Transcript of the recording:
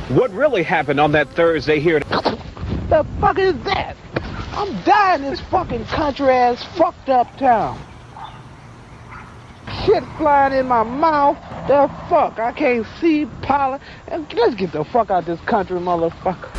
What really happened on that Thursday here? The fuck is that? I'm dying in this fucking country-ass fucked up town. Shit flying in my mouth. The fuck? I can't see pollen. Let's get the fuck out of this country, motherfucker.